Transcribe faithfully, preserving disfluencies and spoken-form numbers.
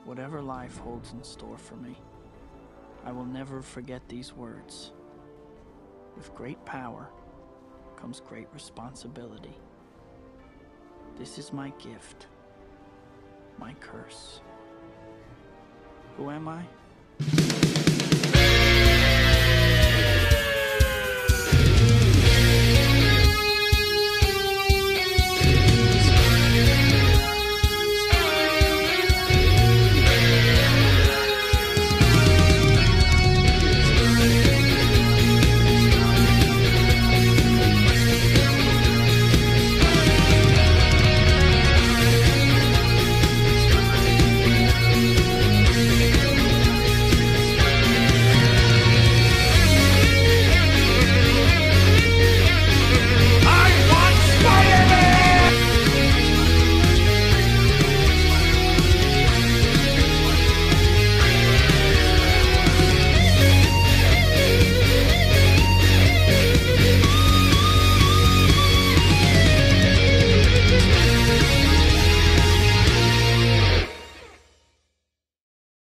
Whatever life holds in store for me, I will never forget these words. With great power comes great responsibility. This is my gift, my curse. Who am I?